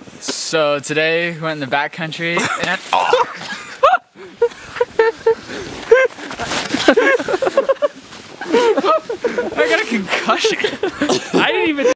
So today we went in the backcountry and I got a concussion. I didn't even